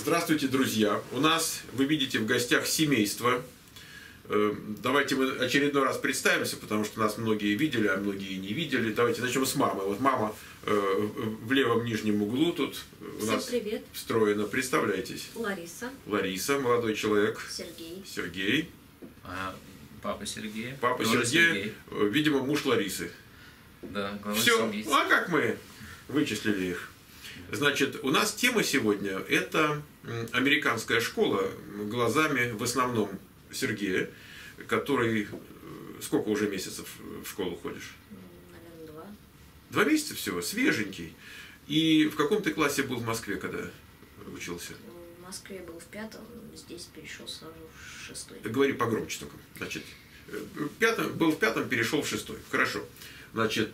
Здравствуйте, друзья! У нас, вы видите, в гостях семейство. Давайте мы очередной раз представимся, потому что нас многие видели, а многие не видели. Давайте начнем с мамы. Вот мама в левом нижнем углу тут у Всем нас привет. встроена. Представляйтесь. Лариса. Лариса, молодой человек. Сергей. Сергей. Папа Сергей. Папа Сергей. Видимо, муж Ларисы. Да, глава Все. семьи. Ну, а как мы вычислили их? Значит, у нас тема сегодня – это американская школа глазами в основном Сергея, который… Сколько уже месяцев в школу ходишь? Наверное, 2. 2 месяца всего, свеженький. И в каком ты классе был в Москве, когда учился? В Москве был в 5-м, здесь перешел сразу в 6-й. Говори погромче только. Значит, был в 5-м, перешел в 6-й. Хорошо. Значит,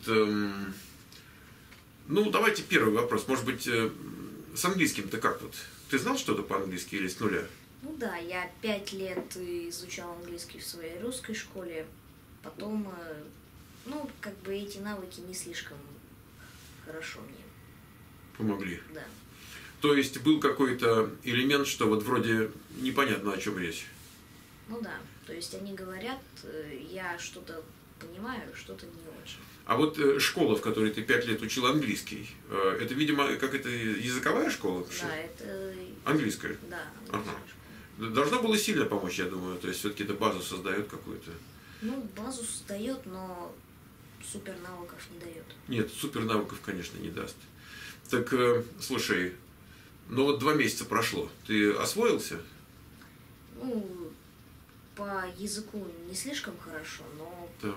ну, давайте первый вопрос. Может быть, с английским-то как вот? Ты знал что-то по-английски или с нуля? Ну да, я 5 лет изучал английский в своей русской школе. Потом, ну, как бы эти навыки не слишком хорошо мне. Помогли. Да. То есть был какой-то элемент, что вот вроде непонятно, о чем речь. Ну да, то есть они говорят, я что-то понимаю, что-то не очень. А вот школа, в которой ты 5 лет учил английский, это, видимо, как это языковая школа? Да, это… Английская? Да, Ага. английская школа. Должно было сильно помочь, я думаю. То есть все-таки это базу создает какую-то. Ну, базу создает, но супер навыков не дает. Нет, супер навыков, конечно, не даст. Так, слушай, ну вот 2 месяца прошло. Ты освоился? Ну, по языку не слишком хорошо, но Так.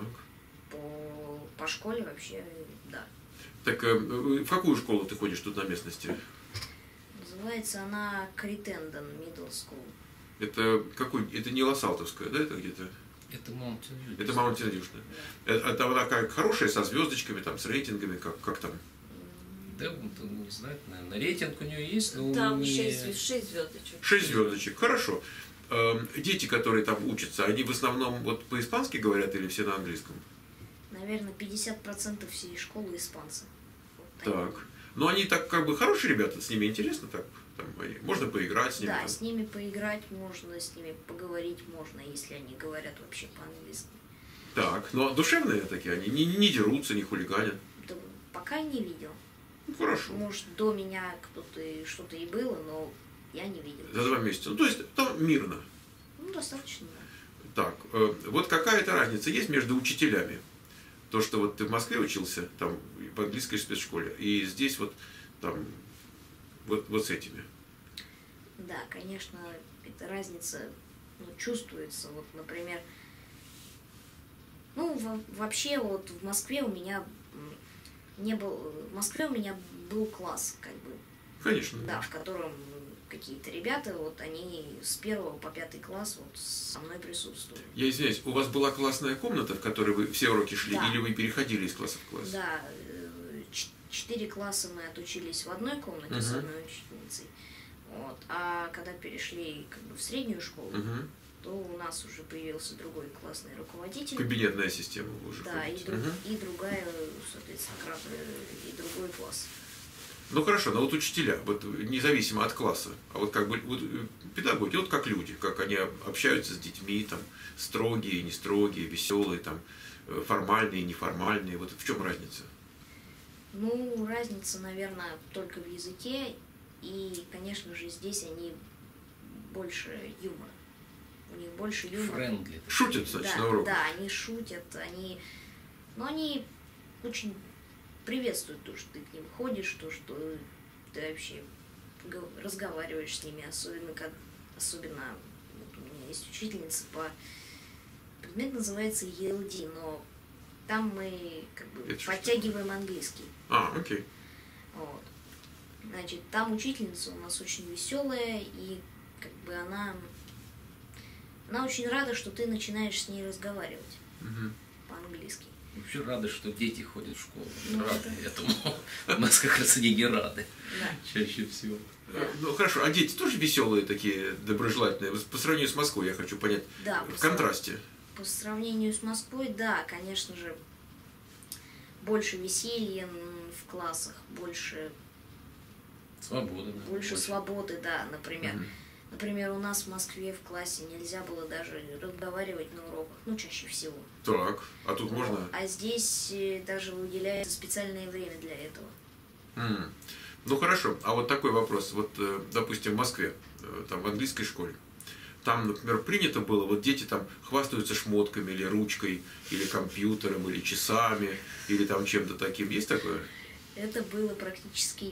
по школе вообще, да. Так, в какую школу ты ходишь тут на местности? Называется она Критенден Middle School. Это какой? Это не Лос-Алтовская, да? Это где-то? Это Mountain View. Это Mountain View. Это она как хорошая, со звездочками, там, с рейтингами, как там? Да, вот, не знаю, наверное, рейтинг у нее есть, но Там не… 6 звездочек. 6 звездочек, хорошо. Дети, которые там учатся, они в основном вот по-испански говорят или все на английском? Наверное, 50% всей школы испанцы. Вот Так. Но они так как бы хорошие ребята, с ними интересно так? Там, можно поиграть с ними? Да, там? с ними поиграть можно, с ними поговорить можно, если они говорят вообще по-английски. Так, но душевные такие, они не дерутся, не хулиганят. Да, пока не видел. Ну, хорошо. Может, до меня кто-то что-то и было, но я не видел. За 2 месяца. Ну, то есть там мирно. Ну, достаточно, да. Так, вот какая-то разница есть между учителями? То, что вот ты в Москве учился, там, в английской спецшколе, и здесь вот, там, вот с этими. Да, конечно, эта разница чувствуется. Вот, например, ну, вообще, вот в Москве у меня не был, в Москве у меня был класс, как бы. Конечно. Да, в котором какие-то ребята, вот они с 1 по 5 класс вот со мной присутствовали. Я извиняюсь, у вас была классная комната, в которой вы все уроки шли, Да. или вы переходили из класса в класс? Да, 4 класса мы отучились в одной комнате с одной учительницей. Вот. А когда перешли как бы в среднюю школу, то у нас уже появился другой классный руководитель. Кабинетная система уже. Да, ходит. и другая, соответственно, и другой класс. Ну хорошо, но вот учителя, вот независимо от класса, а вот как бы вот, педагоги, вот как люди, как они общаются с детьми, там, строгие, не строгие, веселые, там, формальные, неформальные, вот в чем разница? Ну, разница, наверное, только в языке, и, конечно же, здесь они больше юмора. У них больше юмора. Френдли. Шутят, значит, Да, на уроках? да, они шутят, они очень приветствуют то, что ты к ним ходишь, то, что ты вообще разговариваешь с ними, особенно вот у меня есть учительница предмет называется ELD, но там мы как бы Это подтягиваем английский. Окей. Вот. Значит, там учительница у нас очень веселая, и как бы она очень рада, что ты начинаешь с ней разговаривать по-английски. Вообще рады, что дети ходят в школу. Ну, Рады этому. У нас как раз они не рады. Да. Чаще всего. Ну хорошо, а дети тоже веселые такие, доброжелательные? По сравнению с Москвой, я хочу понять, Да, в контрасте. По сравнению с Москвой, да, конечно же, больше веселья в классах, больше Свобода, да. больше свободы, да, например. Мгм. Например, у нас в Москве в классе нельзя было даже разговаривать на уроках, ну, чаще всего. Так, а тут можно? А здесь даже выделяется специальное время для этого. М. Ну хорошо, а вот такой вопрос. Вот, допустим, в Москве, там в английской школе, там, например, принято было, вот дети там хвастаются шмотками или ручкой, или компьютером, или часами, или там чем-то таким. Есть такое? Это было практически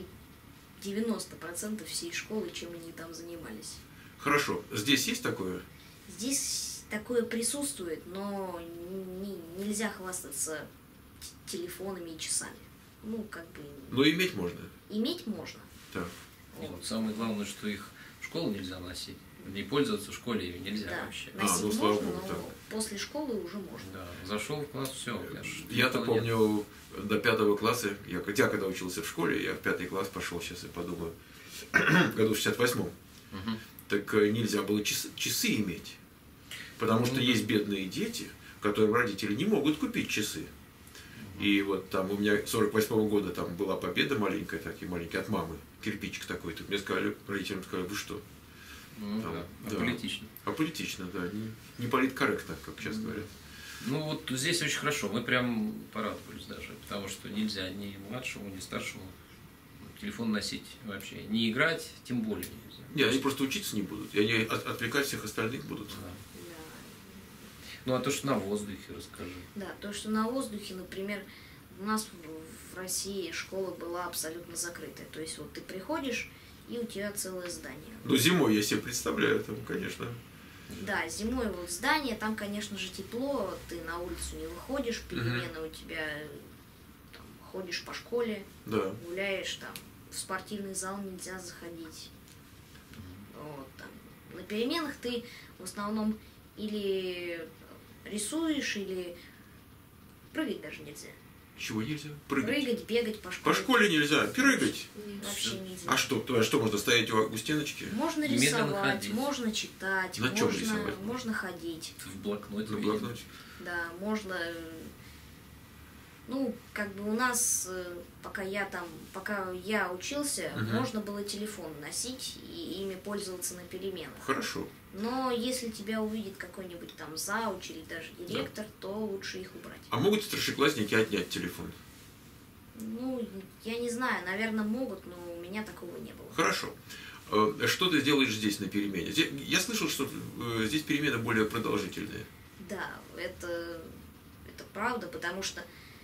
90% всей школы, чем они там занимались. Хорошо, здесь есть такое? Здесь такое присутствует, но нельзя хвастаться телефонами и часами. Ну, как бы, Но иметь можно. иметь можно. Так. И вот самое главное, что их в школу нельзя носить. Не пользоваться в школе ими нельзя Да, вообще. носить ну, слава можно, богу, но так. после школы уже можно. Да, зашел в класс, все. Я-то помню, до 5 класса, я когда учился в школе, я в 5 класс пошел, сейчас я подумаю, в году в 68-м, так нельзя было часы иметь. Потому что есть бедные дети, которым родители не могут купить часы. И вот там у меня 48-го года там была победа маленькая, такие маленькие, от мамы, кирпичик такой. Так мне сказали, родителям сказали, вы что? Ну Там, да, да. аполитично. Аполитично, да, не политкорректно, как сейчас говорят. Ну вот здесь очень хорошо, мы прям порадовались даже, потому что нельзя ни младшему, ни старшему телефон носить вообще. Не играть, тем более нельзя. Нет, они просто учиться не будут, и они отвлекать всех остальных будут. Да. Да. Ну а то, что на воздухе, расскажи. Да, то, что на воздухе, например, у нас в России школа была абсолютно закрытая. То есть вот ты приходишь, и у тебя целое здание. Ну, зимой я себе представляю, там, конечно. Да, зимой вот здание, там, конечно же, тепло, ты на улицу не выходишь, перемены у тебя, там, ходишь по школе, Да. гуляешь, там, в спортивный зал нельзя заходить. Вот, там. На переменах ты в основном или рисуешь, или прыгать даже нельзя. Чего нельзя? Прыгать. Прыгать, бегать по По школе. школе нельзя, прыгать. Вообще нельзя. А что можно стоять у стеночки? Можно Медленно рисовать, ходить. можно читать, На чем рисовать? можно ходить. В блокноте. На видимо. блокноте? Да, можно. Ну, как бы у нас, пока я учился, можно было телефон носить и ими пользоваться на переменах. Хорошо. Но если тебя увидит какой-нибудь там зауч или даже директор, то лучше их убрать. А могут старшеклассники отнять телефон? Ну, я не знаю, наверное, могут, но у меня такого не было. Хорошо. Что ты делаешь здесь на перемене? Я слышал, что здесь перемены более продолжительные. Да, это правда, потому что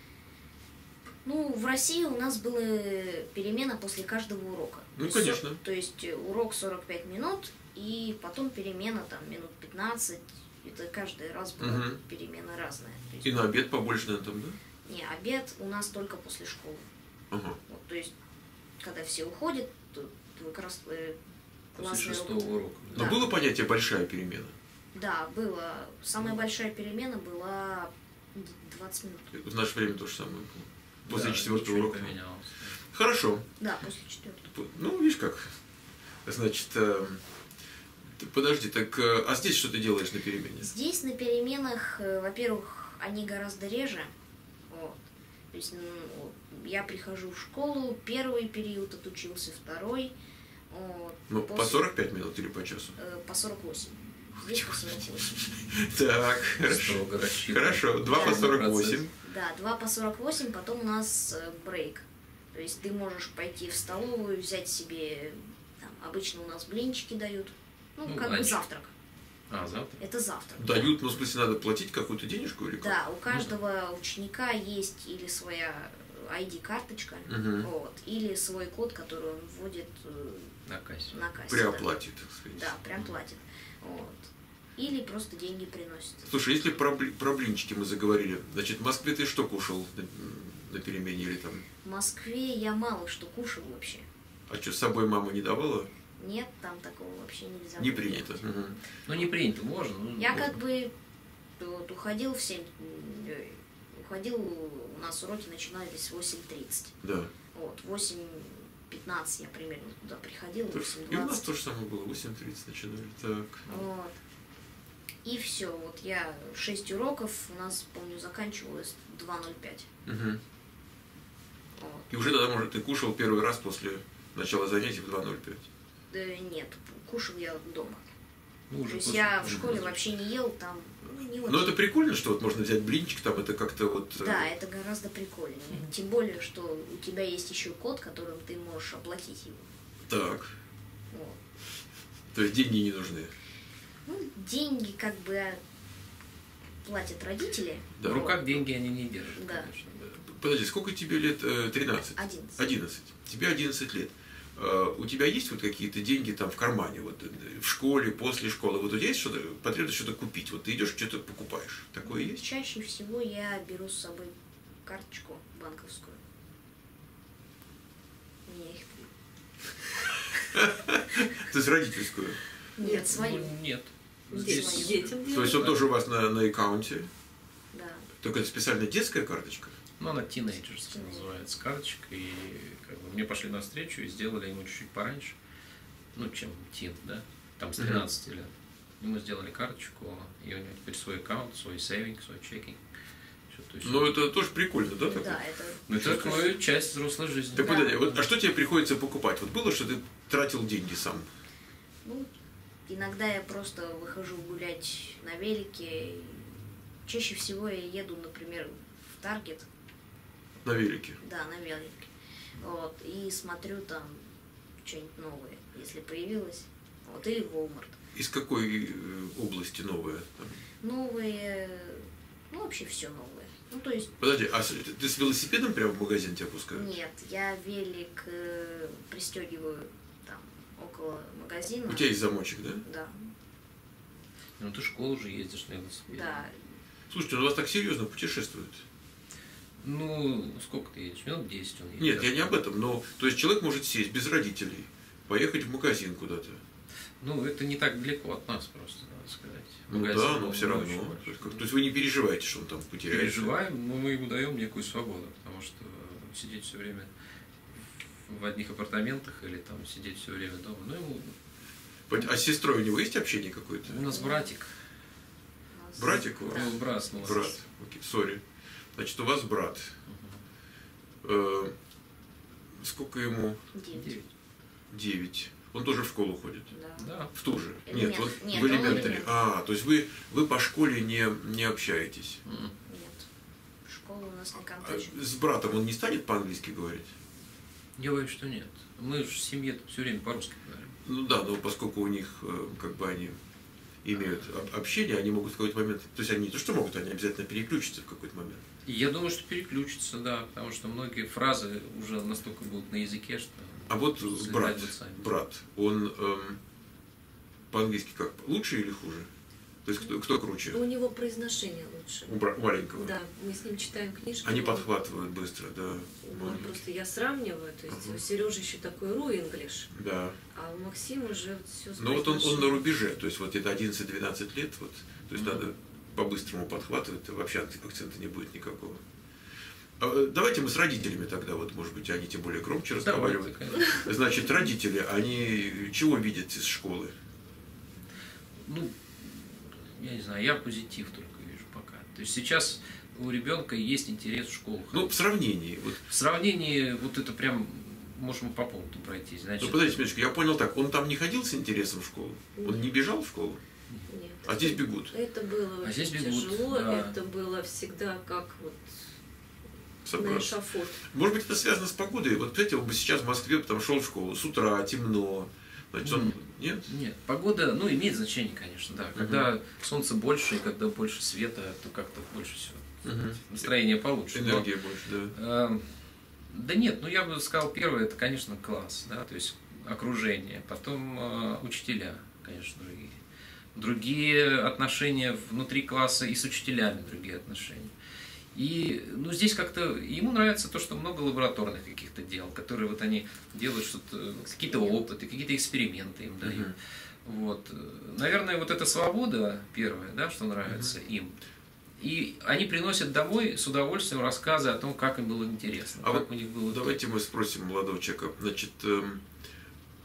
в России у нас была перемена после каждого урока. Ну, конечно. То есть урок 45 минут, и потом перемена там минут 15. Это каждый раз была перемена разная. То есть, И на обед побольше, наверное, там, да? не, обед у нас только после школы. Ага. Вот, то есть, когда все уходят, то как раз После классный 6-го урока. Но Да. было понятие большая перемена? Да, было. Самая большая перемена была 20 минут. В наше время то же самое было. После Да, 4-го ничего не урока. поменялось. Хорошо. Да, после 4-го. Ну, видишь как. Значит, подожди, так, а здесь что ты делаешь на перемене? Здесь на переменах, во-первых, они гораздо реже. Вот. То есть я прихожу в школу, первый период отучился, второй. Вот. Ну, по 45 минут или по часу? По 48. Здесь по 48. Так, хорошо. Строго рассчитано. Хорошо, 2 по 48. Да, 2 по 48, потом у нас брейк. То есть ты можешь пойти в столовую, взять себе, там, обычно у нас блинчики дают, Ну, как бы ланч. завтрак. А, завтра? Это завтрак. Дают, ну, в смысле, надо платить какую-то денежку или как? Да, у каждого ученика есть или своя ID-карточка, Мгм. вот, или свой код, который он вводит На кассе. на кассе. При да. оплате, так сказать. Да, прям платит. Вот. Или просто деньги приносит. Слушай, если про блинчики мы заговорили, значит, в Москве ты что кушал на перемене или там? В Москве я мало что кушал вообще. А что, с собой мама не давала? Нет, там такого вообще нельзя. Не было принято. делать. Мгм. Ну, не принято, можно. Ну, Я можно. как бы вот, уходил в 7, уходил, у нас уроки начинались в 8:30. Да. Вот, 8:15 я примерно туда приходил, И у нас 8:20. то же самое было, 8:30 начинали. Так. Вот. И все, вот я 6 уроков, у нас, помню, заканчивалось 2:05. Мгм. Вот. И уже тогда, может, ты кушал первый раз после Начало занятий в 2:05. Да нет, кушал я дома. Ну, То уже есть после- я в школе вообще не ел, там, ну, не очень. Но это прикольно, что вот можно взять блинчик, там это как-то вот... Да, это гораздо прикольнее. Тем более, что у тебя есть еще код, которым ты можешь оплатить его. Так, Вот. то есть деньги не нужны. Ну, деньги как бы платят родители. Да. В руках деньги они не держат, Да. конечно. Подожди, сколько тебе лет? 13? 11. 11. Тебе 11 лет. У тебя есть вот какие-то деньги там в кармане, вот в школе, после школы? Вот у тебя есть что-то, потребность что-то купить? Вот ты идешь, что-то покупаешь. Такое есть? Чаще всего я беру с собой карточку банковскую. У меня их 3. То есть родительскую. Нет, свою. Ну, нет. Здесь Здесь свою. То есть он тоже у вас на аккаунте. Да. Только это специально детская карточка? Ну, она тинейджерская называется карточка, и как бы мне пошли навстречу и сделали ему чуть-чуть пораньше, ну, чем тин, да, там с 13 лет. Ему сделали карточку, и у него теперь свой аккаунт, свой сейвинг, свой чекинг. Ну, это тоже прикольно, да? такое? Да, это... Ну, это такая часть взрослой жизни. Так Да. подожди, вот, а что тебе приходится покупать? Вот было, что ты тратил деньги сам? Ну, иногда я просто выхожу гулять на велике. Чаще всего я еду, например, в Таргет, На велике? да, на велике. Вот, и смотрю там что-нибудь новое, если появилось. Вот, или в Walmart. Из какой области новое? Там? Новые, ну, вообще все новое. Ну, то есть, Подожди, а ты с велосипедом прямо в магазин тебя пускают? нет, я велик пристегиваю там около магазина. У тебя есть замочек, да? Да, Ну, ты в школу уже ездишь на велосипеде. да. Слушайте, ну у вас так серьезно путешествует? Ну, сколько ты едешь? Минут 10 он едет. Нет, я не об этом, но то есть человек может сесть без родителей, поехать в магазин куда-то. Ну, это не так далеко от нас просто, надо сказать. Ну Магазин, да, но он все очень равно. большой. То есть вы не переживаете, что он там потеряется? Переживаем, но мы ему даем некую свободу, потому что сидеть все время в одних апартаментах или там сидеть все время дома, ну, ему... А с сестрой у него есть общение какое-то? У нас братик. У нас- Братик у вас? Да. Ну, брат, ну, Брат. Окей, сори. Значит, у вас брат. Сколько ему? 9. 9. Он тоже в школу ходит? Да. Да. В ту же? Элемент. Нет, вот Нет, в он элементаре. элемент. А, то есть вы по школе не общаетесь. Нет. Школа у нас не А контачит. с братом он не станет по-английски говорить? Я боюсь, что нет. Мы же в семье все время по-русски говорим. Ну да, но поскольку у них как бы они имеют общение, они могут в какой-то момент, то есть они не то что могут, они обязательно переключатся в какой-то момент. И я думаю, что переключится, да, потому что многие фразы уже настолько будут на языке, что... А вот слетать брат, будут сами. он по-английски как, лучше или хуже? То есть кто круче? У него произношение лучше. У маленького? Да, мы с ним читаем книжки. Они он- подхватывают быстро, да. он просто я сравниваю, то есть у Сережи еще такой ру-инглиш, Да. а у Максима уже все Но вот он на рубеже, то есть вот это 11-12 лет, вот, то есть надо по-быстрому подхватывать, вообще акцента не будет никакого. Давайте мы с родителями тогда, вот, может быть, они тем более громче разговаривают. конечно. Значит, родители, они чего видят из школы? Ну, я не знаю, я позитив только вижу пока. То есть сейчас у ребенка есть интерес в школу. Ну, в сравнении. Вот, В сравнении, вот это прям, можем по пункту пройти. Значит, ну, подождите, минуточку, я понял так, он там не ходил с интересом в школу? Он не бежал в школу? Нет. А здесь бегут? Это было А здесь очень бегут, тяжело, да. это было всегда как вот на Собраться. эшафот. Может быть, это связано с погодой. Вот, представляете, он бы сейчас в Москве там шел в школу с утра, темно. Значит, он... Нет? Нет, погода, ну, имеет значение, конечно, да. Когда солнце больше и когда больше света, то как-то больше всего. Настроение получше. Но, Энергия больше, да. да нет, ну я бы сказал, первое, это, конечно, класс, да, то есть окружение, потом учителя, конечно, другие. Другие отношения внутри класса и с учителями другие отношения. И ну, здесь как-то ему нравится то, что много лабораторных каких-то дел, которые вот они делают что-то, какие-то опыты, какие-то эксперименты им дают. Вот. Наверное, вот эта свобода первая, да, что нравится им. И они приносят домой с удовольствием рассказы о том, как им было интересно, А как вот у них было. Давайте мы спросим молодого человека. Значит,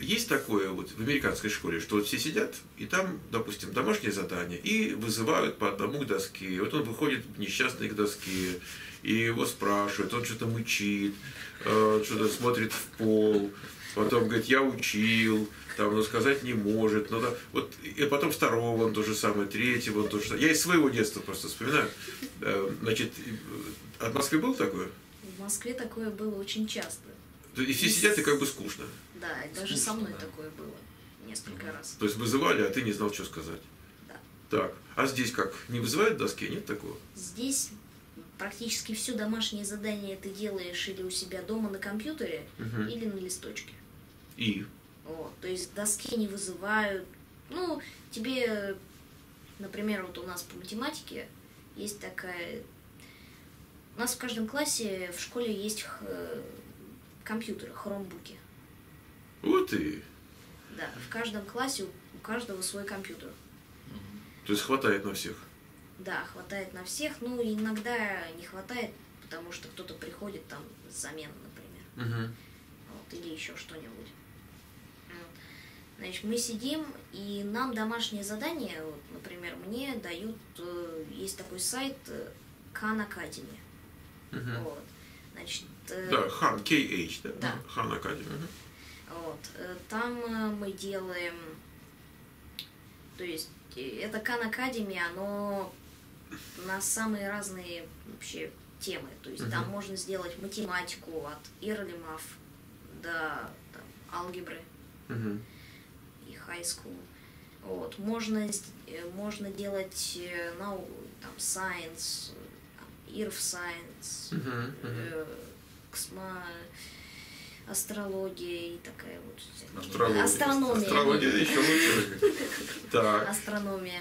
есть такое вот в американской школе, что вот все сидят, и там, допустим, домашнее задание, и вызывают по одному к доске. И вот он выходит несчастный к доске, и его спрашивают, он что-то мычит, что-то смотрит в пол, потом говорит, я учил, там, но сказать не может. Ну, да, вот, и потом второго он то же самое, третьего он то же самое. Я из своего детства просто вспоминаю. Значит, а в Москве было такое? В Москве такое было очень часто. И все сидят, и как бы скучно. Да, и даже со мной такое было несколько раз. То есть вызывали, а ты не знал, что сказать. Да. Так, а здесь как? Не вызывают к доске? Нет такого? Здесь практически все домашние задания ты делаешь или у себя дома на компьютере, Мгм. или на листочке. И? Вот, то есть к доске не вызывают. Ну, тебе, например, вот у нас по математике есть такая... У нас в каждом классе в школе есть компьютеры, хромбуки. Вот и. Да, в каждом классе у каждого свой компьютер. То есть хватает на всех. Да, хватает на всех, ну иногда не хватает, потому что кто-то приходит там с замены, например, Угу. вот, или еще что-нибудь. Вот. Значит, мы сидим, и нам домашнее задание, вот, например, мне дают, есть такой сайт Khan Academy. Угу. Вот. Значит, Да, Хан, KH, да? Да. Хан Академи. вот, там мы делаем, то есть это Khan Academy, оно на самые разные вообще темы. То есть там можно сделать математику от Ирлимов до там, алгебры Угу. и high school. Вот. Можно делать там science, там, IRF science, астрология и такая вот всякая. Астрономия. Астрология еще лучше. Так. Астрономия.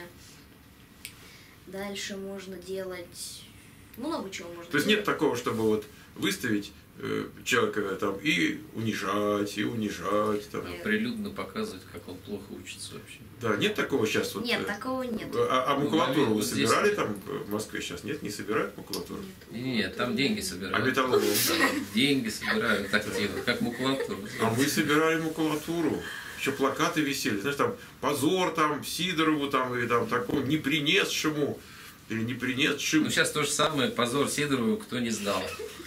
Дальше можно делать много чего можно То есть делать. нет такого, чтобы вот выставить человека там и унижать. Там. Нет. Прилюдно показывать, как он плохо учится вообще. Да, нет такого сейчас вот. Нет, такого нет. А макулатуру вы вот здесь- собирали там в Москве сейчас? Нет, не собирают макулатуру? Нет, там деньги А собирают. металлолом? Деньги собирают активно, как макулатуру. А мы собирали макулатуру. Еще плакаты висели. Знаешь, там позор там Сидорову там и там такому не принесшему или не принесшим. Ну, сейчас то же самое, позор Сидорову, кто не сдал.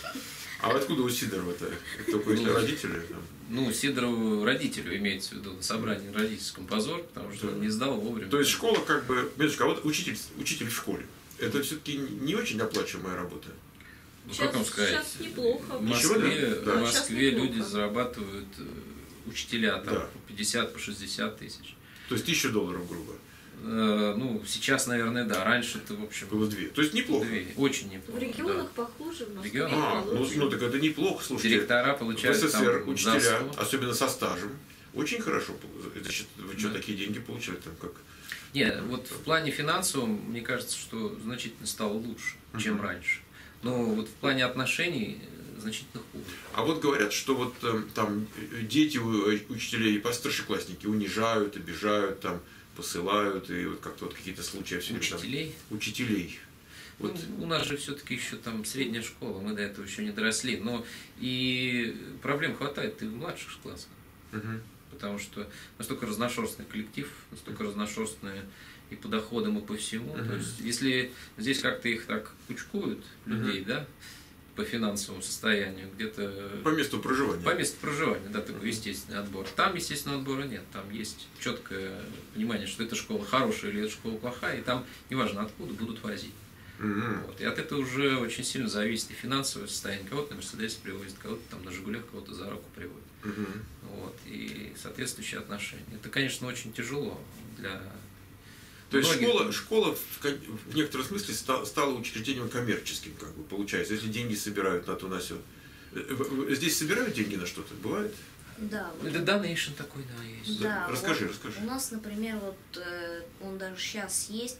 А откуда у Сидорова-то? Это только если родители там. Ну, Сидорову родителю имеется в виду, на собрании родительском позор, потому что он не сдал вовремя. То есть школа как бы, Милочка, а вот учитель в школе, это все-таки не очень оплачиваемая работа. Ну, как вам сказать? Сейчас неплохо. В Ничего, Москве, да? в Да. Москве Сейчас люди неплохо. зарабатывают, учителя там Да. по 50, по 60 тысяч. То есть $1000, грубо. Ну, сейчас, наверное, да. Раньше это, в общем, Было 2. То есть неплохо. очень неплохо. В регионах похуже, в Москве регионах получше. Ну так это неплохо, Да. слушайте. Директора В получают СССР там учителя, за 100. особенно со стажем, очень хорошо. Значит, вы что, такие деньги получали там как? Нет, вот в плане финансовом, мне кажется, что значительно стало лучше, чем раньше. Но вот в плане отношений значительно хуже. А вот говорят, что вот там дети учителей, старшеклассники унижают, обижают, там посылают, и вот как-то вот какие-то случаи все время там. Учителей. Учителей. Вот. Ну, у нас же все-таки еще там средняя школа, мы до этого еще не доросли. Но и проблем хватает и в младших классах. Мгм. Потому что настолько разношерстный коллектив, настолько разношерстные и по доходам, и по всему. То есть, если здесь как-то их так кучкуют, людей, да, по финансовому состоянию, где-то По месту проживания. по месту проживания, да, такой естественный отбор. Там естественного отбора нет, там есть четкое понимание, что эта школа хорошая или эта школа плохая, и там, неважно откуда, будут возить. Мгм. Вот. И от этого уже очень сильно зависит и финансовое состояние. Кого-то на Мерседесе привозят, кого-то там на Жигулях, кого-то за руку приводят. Мгм. Вот. И соответствующие отношения. Это, конечно, очень тяжело для То есть многих. школа в некотором смысле стала учреждением коммерческим, как бы получается, если деньги собирают на то, на сё. Здесь собирают деньги на что-то? Бывает? Да, вот Это Donation такой, да, есть. Да, Расскажи, вот расскажи. У нас, например, вот он даже сейчас есть.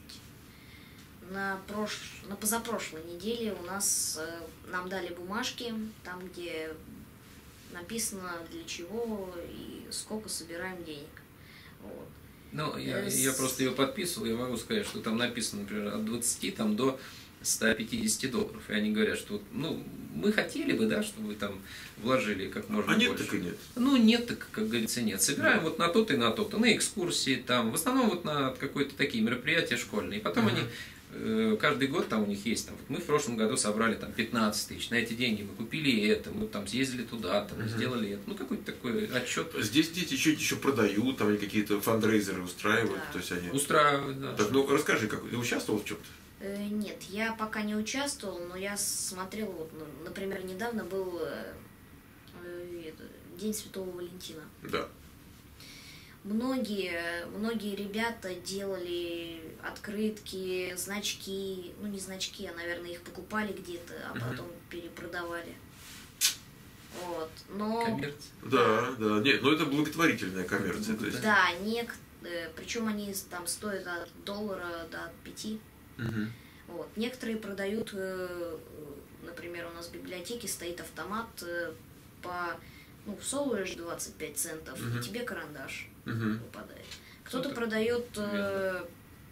На позапрошлой неделе у нас нам дали бумажки, там где написано для чего и сколько собираем денег. Вот. Ну, я просто ее подписывал, я могу сказать, что там написано, например, от 20 там, до $150. И они говорят, что, ну, мы хотели бы, да, чтобы вы там вложили как можно А нет, больше. так и нет. Ну, нет, так, как говорится, нет. Собираем вот на то-то и на то-то, на экскурсии, там, в основном вот на какие-то такие мероприятия школьные. И потом они каждый год там у них есть, там, вот мы в прошлом году собрали там 15 тысяч, на эти деньги мы купили это, мы там съездили туда, там, сделали это, ну какой-то такой отчет. Здесь дети что-нибудь еще продают, там они какие-то фандрейзеры устраивают, Да. то есть они... Устраивают, да. Так, ну расскажи, как ты участвовал в чем-то? Нет, я пока не участвовал, но я смотрел, вот, например, недавно был День Святого Валентина. Да. Многие ребята делали открытки, значки, ну не значки, а, наверное, их покупали где-то, а потом перепродавали. Вот, но... Коммерция. Да, да. Нет, ну это благотворительная коммерция. То есть... Да, причем они там стоят от $1 до 5. Мгм. Вот. Некоторые продают, например, у нас в библиотеке стоит автомат всовываешь 25 центов, и тебе карандаш Мгм. выпадает. Кто-то Это продает верно.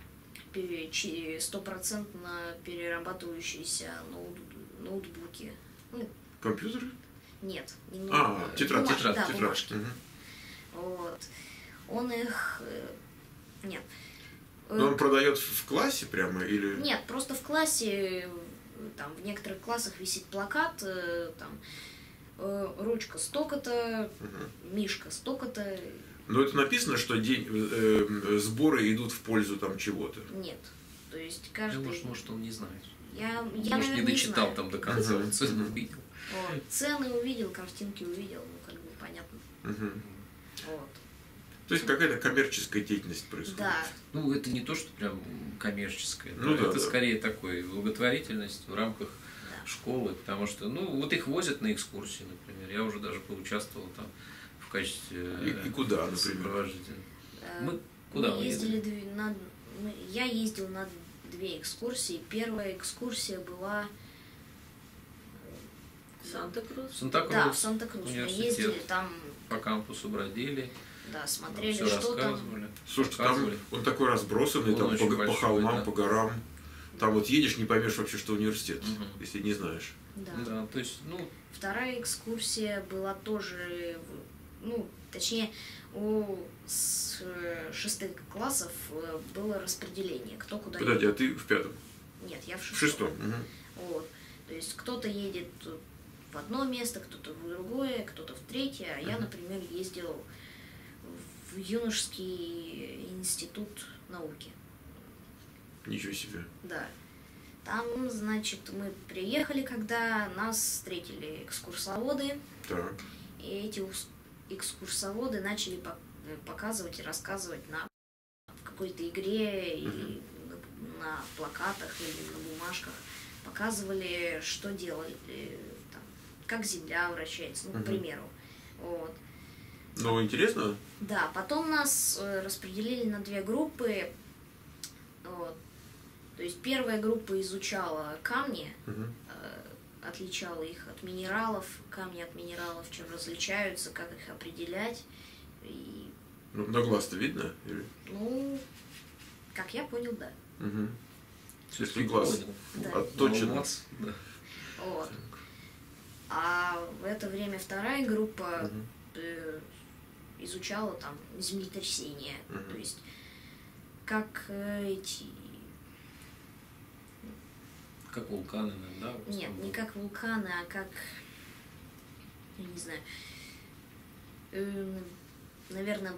100% перерабатывающиеся ноутбуки. Ну, Компьютеры? нет, не Тетрадь, бумажки, тетрадь, да, тетрадь. бумажки. Мгм. Вот. Он их... Нет. Но он продает в классе прямо или... Нет, просто в классе, там, в некоторых классах висит плакат, там, ручка столько-то, мишка столько-то. Но это написано, что сборы идут в пользу там чего-то. Нет. То есть Да, каждый... может, он не знает. Я, Может, наверное, не дочитал знаю. там до конца, Мгм. он цену увидел. Вот. Цены увидел, картинки увидел, ну, как бы понятно. Мгм. Вот. То есть какая-то коммерческая деятельность происходит. Да. Ну, это не то, что прям коммерческое. Ну да, это да. скорее такой благотворительность в рамках Да. школы, потому что, ну, вот их возят на экскурсии, например. Я уже даже поучаствовал там в качестве И куда, например? сопровождения. Э, Мы куда мы вы ездили я ездил на 2 экскурсии. Первая экскурсия была Санта-Крус. В Санта-Крус. да, в Санта-Крус. Мы университет. ездили там, По кампусу бродили, да, смотрели, все что там. рассказывали. Слушайте, там показывали. он такой разбросанный, Он там очень по большой, холмам, да. по горам. Там вот едешь, не поймешь вообще, что университет, Мгм. если не знаешь. Да. Да, то есть, ну, Вторая экскурсия была тоже, точнее, у 6 классов было распределение, кто куда Подожди, едет. а ты в 5? Нет, я в В 6. 6. Мгм. Вот. То есть кто-то едет в одно место, кто-то в другое, кто-то в третье, а я, например, ездил в юношеский институт науки. Ничего себе. Да. Там, значит, мы приехали, когда нас встретили экскурсоводы, Так. и эти экскурсоводы начали показывать и рассказывать нам в какой-то игре и на плакатах или на бумажках. Показывали, что делали, там, как Земля вращается, ну, к примеру. Вот. Ну, интересно? Да, потом нас распределили на 2 группы. Вот. То есть первая группа изучала камни, Мгм. отличала их от минералов, камни от минералов, чем различаются, как их определять. И, Ну, на глаз-то видно? Или... ну, как я понял, да. Мгм. все Если глаз Да. отточен. Молодец, да. Вот. А в это время вторая группа Мгм. изучала там землетрясения. Мгм. То есть как эти... Как вулканы, да? в Нет, основном. не как вулканы, а как... Я не знаю. Наверное,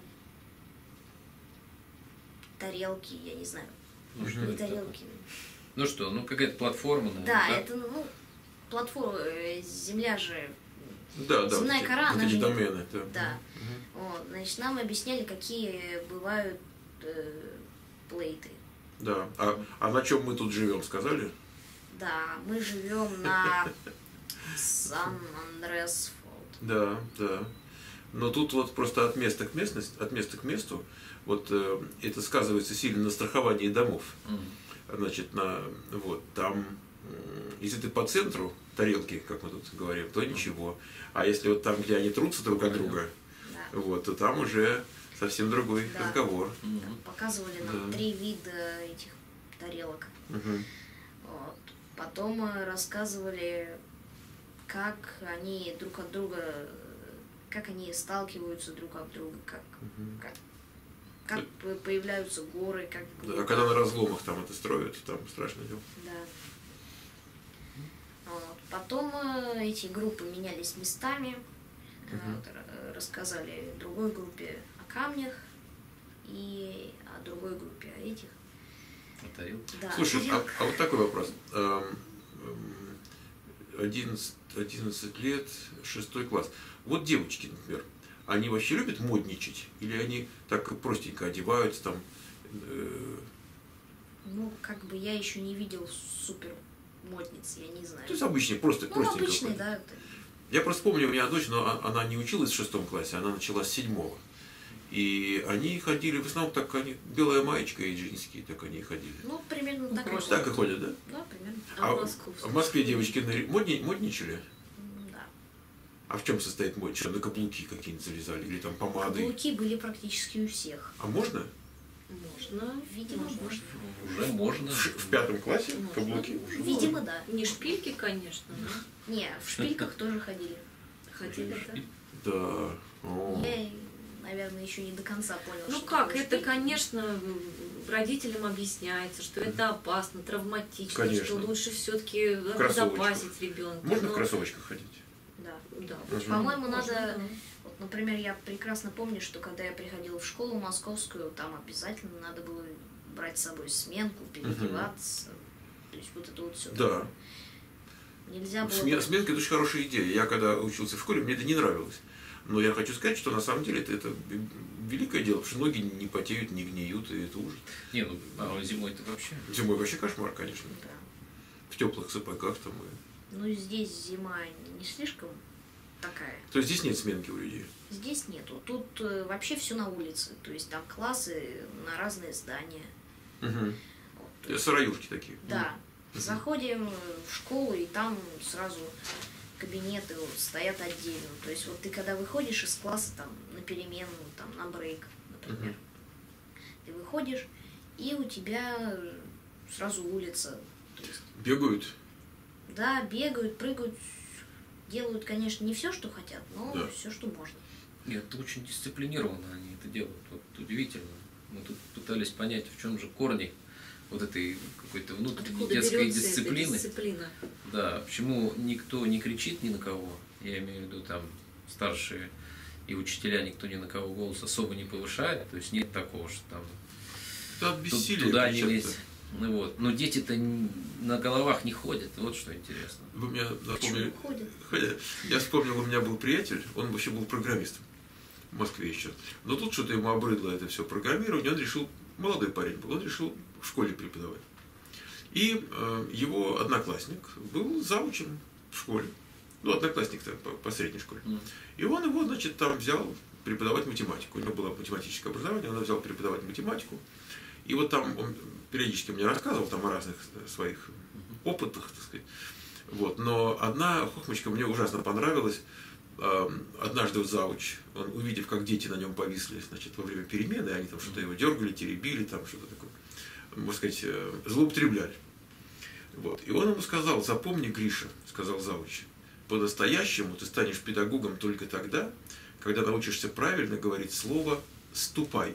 тарелки, я не знаю. Ну, что Не это такое? тарелки. Ну что, ну какая-то платформа, наверное, Да, это, платформа, Земля же... Да, да. Земная вот кора, вот она эти же не- домены. Да. Да. Мгм. Вот, значит, нам объясняли, какие бывают плейты. Да. А на чем мы тут живем, сказали? Да, мы живем на Сан-Андреас-Фолд. Да, да. Но тут вот просто от места к месту, вот это сказывается сильно на страховании домов. Мгм. Значит, там, если ты по центру тарелки, как мы тут говорим, то ничего. А если вот там, где они трутся друг от друга, Да. вот, то там уже совсем другой Да. разговор. Там показывали нам Да. 3 вида этих тарелок. Мгм. Вот. Потом рассказывали, как они друг от друга, как они сталкиваются друг от друга, как появляются горы, как... Да, а когда на разломах там это строят, там страшное дело. Да. Вот. Потом эти группы менялись местами, рассказали другой группе о камнях и о другой группе о этих. О тарелке. Да, Слушай, тарелках. а вот такой вопрос. 11 лет, 6 класс. Вот девочки, например, они вообще любят модничать? Или они так простенько одеваются там? Ну, как бы я еще не видел супер модниц, я не знаю. То есть обычные, просто Ну, простенько обычные, ходят. да. Я просто помню, у меня дочь, но она не училась в 6 классе, она начала с 7. И они ходили, в основном так, они, белая маечка и джинсики, так они и ходили. Ну, примерно так. просто Так и ходят, да? Да, примерно. А московские? в Москве девочки модничали? Да. А в чем состоит мод? Что, на каблуки какие-нибудь залезали? Или там помады? Каблуки были практически у всех. А можно? Можно. Видимо, можно. Уже можно. В 5 классе Можно. каблуки? Видимо, да. Не шпильки, конечно, но Не, в шпильках тоже ходили. ходили, да. Да. О. Я, наверное, еще не до конца понял, Ну что как, такое это, шпильки. конечно, родителям объясняется, что это опасно, травматично, Конечно. что лучше все-таки кроссовочках. обезопасить ребенка. Можно в кроссовочках ходить? Да. Да. Мгм. По-моему, Можно, надо... да. Вот, например, я прекрасно помню, что когда я приходила в школу московскую, там обязательно надо было брать с собой сменку, переодеваться. То есть вот это вот все. Да. Нельзя было... Сменка – это очень хорошая идея. Я когда учился в школе, мне это не нравилось. Но я хочу сказать, что на самом деле это великое дело, потому что ноги не потеют, не гниют, и это ужас. Не, ну а зимой-то вообще. Зимой вообще кошмар, конечно. Да. В теплых сапогах там. И... Ну, здесь зима не слишком такая. То есть здесь нет сменки у людей? Здесь нету. Тут вообще все на улице. То есть там классы на разные здания. Угу. Вот, то есть, Сыроюшки такие. да. Заходим в школу, и там сразу кабинеты вот стоят отдельно. То есть вот ты когда выходишь из класса там на перемену, там на брейк, например, ты выходишь, и у тебя сразу улица. То есть, Бегают. да, бегают, прыгают, делают, конечно, не все, что хотят, но Да. все, что можно. Нет, это очень дисциплинированно они это делают. Вот удивительно. Мы тут пытались понять, в чем же корни вот этой какой-то внутренней Откуда детской берется эта дисциплины. дисциплина? Да, почему никто не кричит ни на кого, я имею в виду там старшие и учителя, никто ни на кого голос особо не повышает, то есть нет такого, что там Это от бессилия туда не кричат-то. лезь. Ну вот. Но дети-то на головах не ходят, вот что интересно. Вы меня напомнили. Почему ходят? Я вспомнил, у меня был приятель, он вообще был программистом в Москве еще. Но тут что-то ему обрыдло это все программирование, он решил, молодой парень был, он решил в школе преподавать. И его одноклассник был заучем в школе. Ну, одноклассник-то по средней школе. И он его, значит, там взял преподавать математику. У него было математическое образование, он взял преподавать математику. И вот там он периодически мне рассказывал там о разных своих опытах, так сказать. Вот. Но одна хохмочка мне ужасно понравилась. Однажды вот зауч, он, увидев, как дети на нем повисли, значит, во время перемены, они там что-то его дергали, теребили, там что-то такое, можно сказать, злоупотребляли. Вот. И он ему сказал: запомни, Гриша, сказал зауч, по-настоящему ты станешь педагогом только тогда, когда научишься правильно говорить слово «ступай».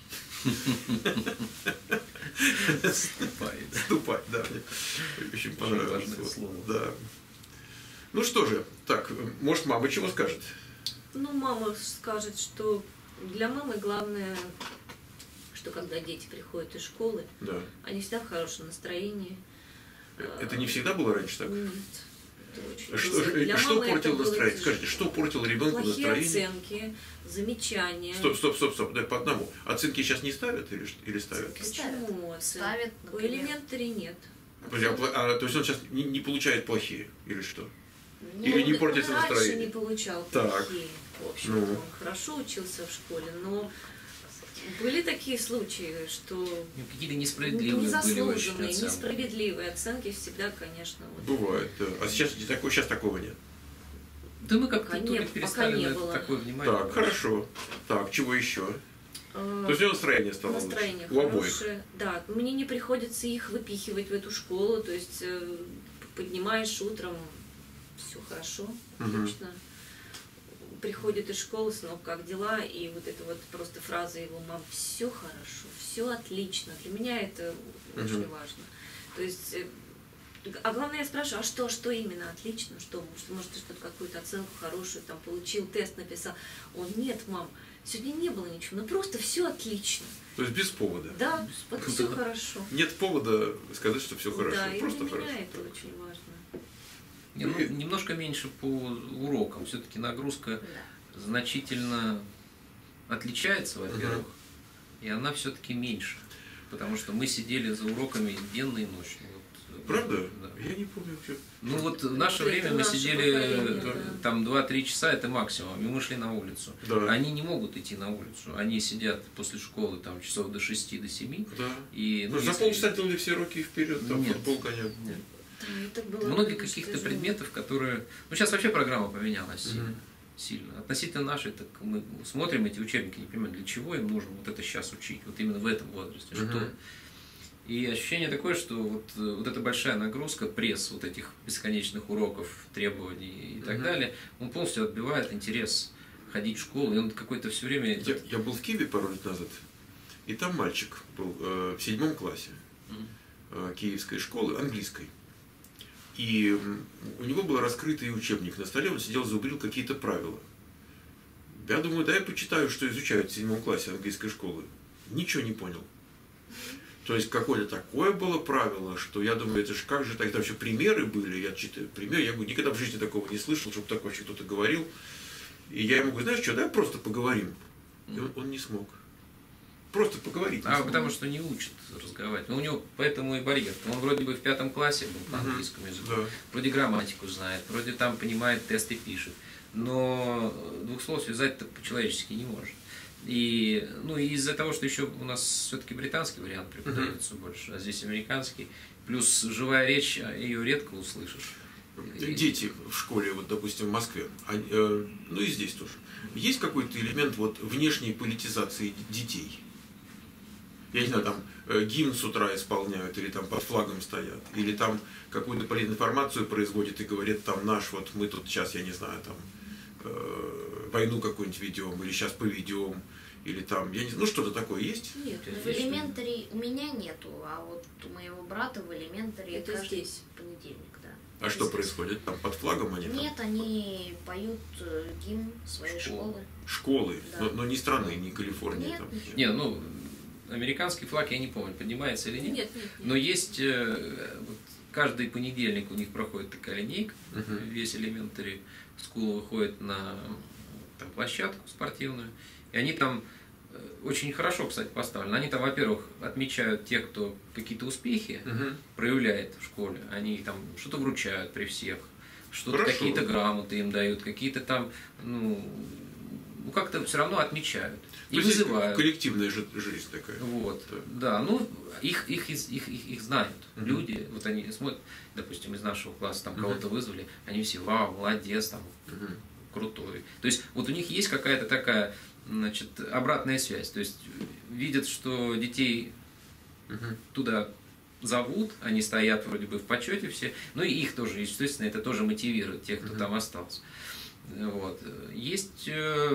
Ступай, да. Ступай, да, мне очень понравилось. важное Вот, слово. да. Ну что же, так, может, мама чего скажет? Ну, мама скажет, что для мамы главное, что когда дети приходят из школы, Да. они всегда в хорошем настроении. Это не всегда было раньше так? Нет. Это очень Что, плохо. Для что мамы это портило было настроение? тяжело. Скажите, что портило ребенку Плохие настроение? оценки, замечания. Стоп, да, по одному. Оценки сейчас не ставят или ставят? Почему оценки? Ставят, У например. элементари нет. То есть он сейчас не получает плохие или что? Ну, Или не портится Он раньше настроение? не получал Так. плохие. В общем-то, Ну. он хорошо учился в школе, но были такие случаи, что Ну, какие-то несправедливые были очень незаслуженные, оценки. несправедливые оценки всегда, конечно. Вот. Бывает, да. А сейчас такого нет. Да мы как-то Пока то ли не- перестали пока не на это было. такое внимание. Так, хорошо. Так, чего еще? То есть у него настроение стало Настроение лучше. У обоих. хорошее. Да, мне не приходится их выпихивать в эту школу, то есть поднимаешь утром, все хорошо, Мгм. отлично. Приходит из школы, сынок, как дела? И вот это вот просто фраза его: мам, все хорошо, все отлично. Для меня это очень Мгм. важно. То есть, а главное, я спрашиваю, а что именно отлично? Что, может, ты что-то какую-то оценку хорошую там получил, тест написал? Он: нет, мам, сегодня не было ничего, ну просто все отлично. То есть без повода. Да, вот повода. все хорошо. Нет повода сказать, что все хорошо. Да, и Просто для хорошо. меня это очень важно. Не, ну, немножко меньше по урокам. Все-таки нагрузка Да. значительно отличается, во-первых, и она все-таки меньше. Потому что мы сидели за уроками денно и ночью. Вот, Правда? Да. Я не помню вообще. Ну вот в наше Это время мы наше сидели поколение, да. там 2-3 часа, это максимум, и мы шли на улицу. Да. Они не могут идти на улицу, они сидят после школы там часов до 6, до 7. Да. И, Ну, за если- полчаса делали все уроки вперед, там Нет. футбол, конечно. Нет. Да, это было, Много конечно, каких-то тяжело. предметов, которые... Ну, сейчас вообще программа поменялась сильно. Мгм. Сильно. Относительно нашей, так мы смотрим эти учебники, не понимаем, для чего им нужно вот это сейчас учить, вот именно в этом возрасте, что. Мгм. И ощущение такое, что вот эта большая нагрузка, пресс вот этих бесконечных уроков, требований и так Мгм. далее, он полностью отбивает интерес ходить в школу, и он какой-то все время... Я был в Киеве пару лет назад, и там мальчик был в 7 классе киевской школы, английской. И у него был раскрытый учебник на столе, он сидел, зубрил какие-то правила. Я думаю, да, я почитаю, что изучают в 7 классе английской школы. Ничего не понял. То есть какое-то такое было правило, что я думаю, это же как же тогда вообще примеры были, я читаю примеры, я говорю, никогда в жизни такого не слышал, чтобы так вообще кто-то говорил. И я ему говорю, знаешь что, давай просто поговорим. И он не смог. Просто поговорить не А смог. потому что не учат разговаривать. Ну, у него поэтому и барьер. Он вроде бы в 5 классе был по Мгм. английскому языку. Да. Вроде грамматику знает, вроде там понимает, тесты пишет. Но двух слов связать-то по-человечески не может. И, ну, и из-за того, что еще у нас все-таки британский вариант преподается больше, а здесь американский, плюс живая речь, ее редко услышишь. И- Дети в школе, вот, допустим, в Москве, ну и здесь тоже, есть какой-то элемент вот внешней политизации детей? Я не знаю, там гимн с утра исполняют, или там под флагом стоят, или там какую-то политинформацию производят и говорят, там наш, вот мы тут сейчас, я не знаю, там войну какую-нибудь ведем, или сейчас поведем, или там, я не знаю, ну что-то такое есть? Нет, В элементаре у меня нету, а вот у моего брата в элементаре Это каждый здесь. понедельник, да. А что происходит? Там под флагом они там? Нет, они поют гимн своей Школы. школы. Школы, Да. но не страны, не Калифорния. Нет, там. ничего. Не, ну, американский флаг, я не помню, поднимается или нет. Нет, нет, нет. Но есть, вот, каждый понедельник у них проходит такая линейка, Мгм. весь элементари school выходит на там, площадку спортивную, и они там очень хорошо, кстати, поставлены. Они там, во-первых, отмечают тех, кто какие-то успехи Мгм. проявляет в школе, они там что-то вручают при всех, что-то Хорошо. какие-то грамоты им дают, какие-то там, ну как-то все равно отмечают и То есть есть вызывают. коллективная жизнь такая. Вот, Да. да, ну, их знают Мгм. люди, вот они смотрят, допустим, из нашего класса там Мгм. кого-то вызвали, они все, вау, молодец, там, Мгм. крутой. То есть вот у них есть какая-то такая, значит, обратная связь, то есть видят, что детей Мгм. туда зовут, они стоят вроде бы в почете все, ну и их тоже, естественно, это тоже мотивирует тех, кто Мгм. там остался. Вот. Есть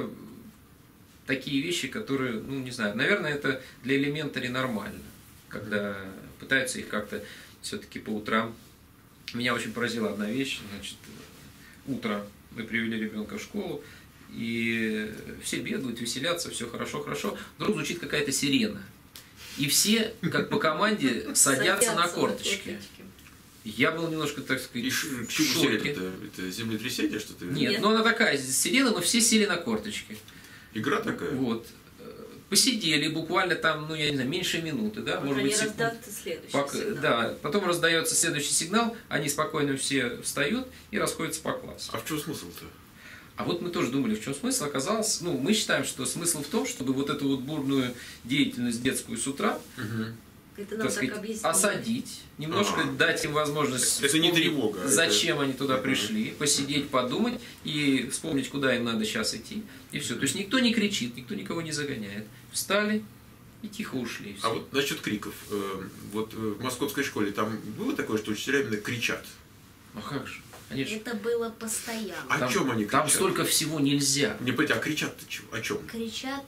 такие вещи, которые, ну не знаю, наверное, это для элементари нормально, когда пытаются их как-то все-таки по утрам. Меня очень поразила одна вещь, значит, утро мы привели ребенка в школу, и все бегают, веселятся, все хорошо, вдруг звучит какая-то сирена. И все, как по команде, садятся на корточки. Я был немножко, так сказать, И в к чему шоке. сирена-то? Это землетрясение, что-то? Нет, Нет. ну она такая, сирена, но все сели на корточки. Игра такая? Вот. Посидели буквально там, ну я не знаю, меньше минуты, да, может Пока быть, не секунд. раздастся следующий Пока- сигнал. да, потом раздается следующий сигнал, они спокойно все встают и расходятся по классу. А в чем смысл-то? А вот мы тоже думали, в чем смысл. Оказалось, ну, мы считаем, что смысл в том, чтобы вот эту вот бурную деятельность детскую с утра, Это нам так сказать, объяснили. осадить, немножко Ага. дать им возможность Это не вспомнить, тревога, зачем это- они туда Ага. пришли, посидеть, подумать и вспомнить, куда им надо сейчас идти. И все. То есть никто не кричит, никто никого не загоняет. Встали и тихо ушли. и А всё. вот насчет криков. Вот в московской школе там было такое, что учителя именно кричат? Ну как же? Конечно. Это было постоянно. О чем они кричат? Там столько всего нельзя. Не понятно, а кричат-то чего? О чем? Кричат,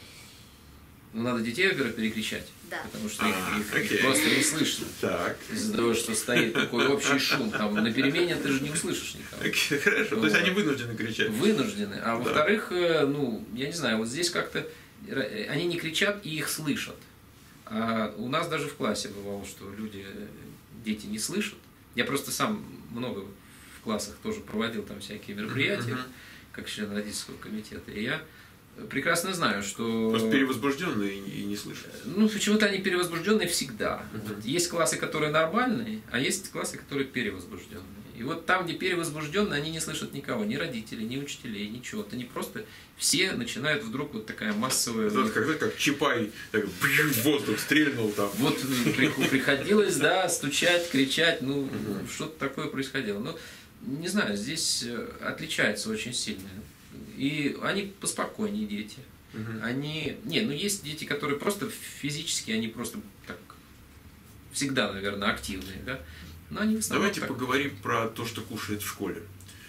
Ну, надо детей, во-первых, перекричать. да. Потому что их окей. просто не слышно. Так. Из-за того, что стоит такой общий шум. Там на перемене ты же не услышишь никого. Окей, хорошо. То есть они вынуждены кричать. Вынуждены. А во-вторых, ну, я не знаю, вот здесь как-то они не кричат и их слышат. А у нас даже в классе бывало, что дети не слышат. Я просто сам много в классах тоже проводил там всякие мероприятия, как член родительского комитета. И я прекрасно знаю, что... Просто перевозбужденные и не слышат. Ну, почему-то они перевозбужденные всегда. Вот есть классы, которые нормальные, а есть классы, которые перевозбужденные. И вот там, где перевозбужденные, они не слышат никого, ни родителей, ни учителей, ничего. Они просто все начинают вдруг вот такая массовая... Это как Чапай так, в воздух стрельнул там. Вот приходилось, да, стучать, кричать, ну, что-то такое происходило. Но, не знаю, здесь отличается очень сильно. И они поспокойнее дети. Они... Не, ну есть дети, которые просто физически, они просто так всегда, наверное, активные, да. Но они в основном Давайте так. поговорим про то, что кушает в школе.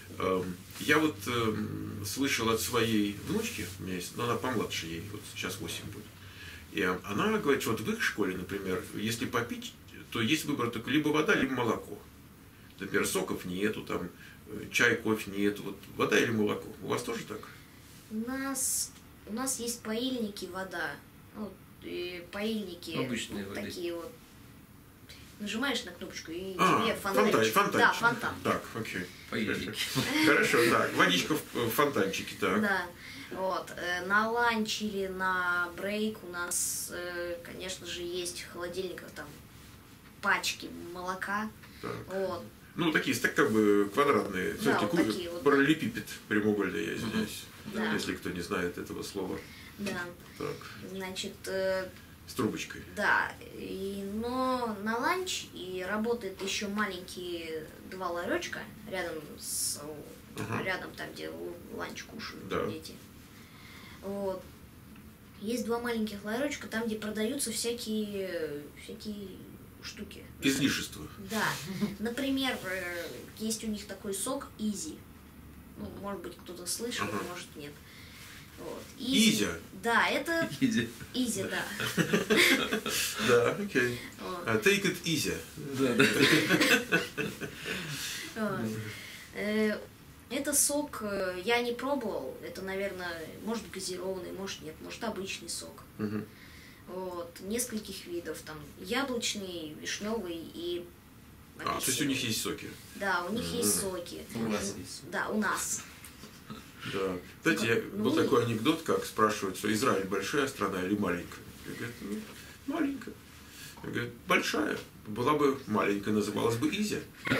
Я вот слышал от своей внучки, у меня есть, но она помладше, ей вот сейчас 8 будет. И она говорит, что вот в их школе, например, если попить, то есть выбор только либо вода, либо молоко. Например, соков нету, там, чай, кофе нету. Вот вода или молоко. У вас тоже так? У нас есть поильники, вода. Ну, и поильники Обычные вот воды. такие вот. Нажимаешь на кнопочку и А, тебе фонтанчик. фонтанчик. Да, фонтан. Так, окей. Поединки. Хорошо, так. Водичка в фонтанчике, так. Да. Вот. На ланч или на брейк у нас, конечно же, есть в холодильниках там пачки молока. Так. Вот. Ну, такие, так как бы квадратные. Да, Всё-таки вот такие вот. параллелепипед прямоугольный, я извиняюсь. Да. Если кто не знает этого слова. Да. Так. Значит, С трубочкой. да. Но на ланч и работает еще маленькие 2 ларечка рядом рядом там, где ланч кушают Да. дети. Вот. Есть 2 маленьких ларечка, там, где продаются всякие штуки. Излишество. Да. Например, есть у них такой сок Изи. Ну, может быть, кто-то слышал, может нет. Вот. Изя? Да, это Иди. Изи, да. Да, окей. Вот. Take it easy. Да, да. Вот. Это сок, я не пробовал, это, наверное, может газированный, может нет, может обычный сок. Мгм. Вот. Нескольких видов, там вишневый, вишневый и А, то есть у них есть соки. Да, у них есть соки. У нас есть. Да, у нас. Да. Знаете, Ну, был такой анекдот, как спрашивают, что Израиль большая страна или маленькая? Я говорю, ну, маленькая. Я говорю, большая. Была бы маленькая, называлась бы Изя.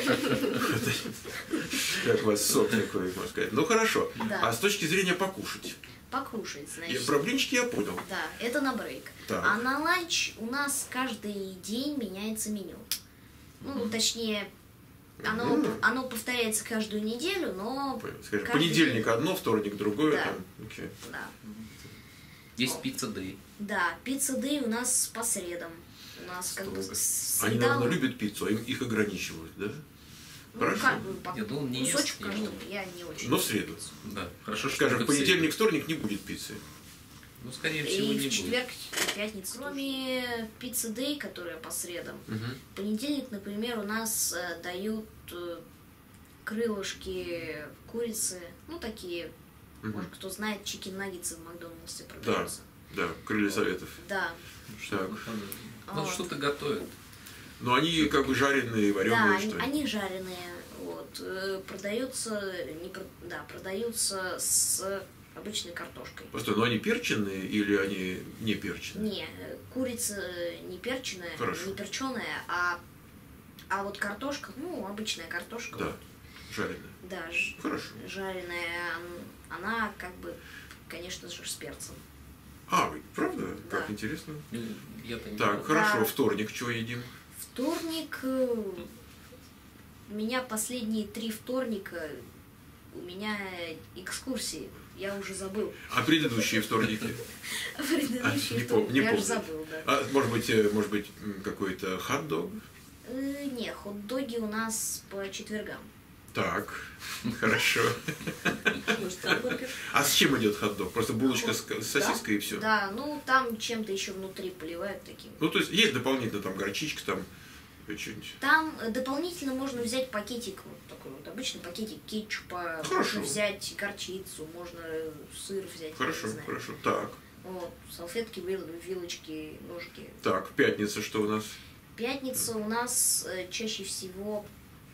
Как у вас сок такой, можно сказать. Ну хорошо. Да. А с точки зрения покушать? Покушать, значит. Про блинчики я понял. Да, это на брейк. Так. А на ланч у нас каждый день меняется меню. Ну, точнее, оно повторяется каждую неделю, но... Скажем, каждый понедельник день- одно, вторник другое. Да. Там. Окей. Да. Есть пицца дэй. Да, пицца дэй у нас по средам. У нас как бы Строго. Они, среда... наверное, любят пиццу, а их ограничивают, да? Ну, Хорошо. как бы, по Я думал, не ест кусочку его. каждому, я не очень. Но в среду. Да. Хорошо, что Скажем, в только понедельник, вторник не будет пиццы. Ну, скорее всего, И не в будет. четверг, и пятницу. Кроме пиццы дэй, которая по средам, в понедельник, например, у нас дают крылышки курицы, ну такие, может кто знает, чикен-наггетсы в Макдональдсе продаются. Да, крылья советов. Да. Так. Ну, Вот. что-то готовят. Но они как бы жареные, Да, вареные, что ли? они жареные. Вот. Продаются, продаются с обычной картошкой. Постой, но они перченые или они не перченые? Не, курица не перченая, Хорошо. не перченая, а вот картошка, ну, обычная картошка. Да, вот, жареные. да, Хорошо. жареная, она как бы, конечно же, с перцем. А, правда? Да. Как интересно. Я-то не Так, знаю. хорошо. Да. Вторник что едим? Вторник, у меня последние 3 вторника, у меня экскурсии, я уже забыл. А предыдущие вторники? Предыдущие не вторники, я помню. уже забыл, да. А, может быть, какой-то хот-дог? Не, хот-доги у нас по четвергам. Так, хорошо. Может, гамбургер? А с чем идет хот-дог? Просто булочка с сосиской и все? Да, ну там чем-то еще внутри поливают таким. Ну, то есть есть дополнительно там горчичка, там что-нибудь. Там дополнительно можно взять пакетик, вот такой вот обычный пакетик кетчупа, Хорошо. можно взять горчицу, можно сыр взять. я Хорошо, не знаю. хорошо. Так, Вот, салфетки, вилочки, ножики. так, пятница что у нас? Пятница у нас чаще всего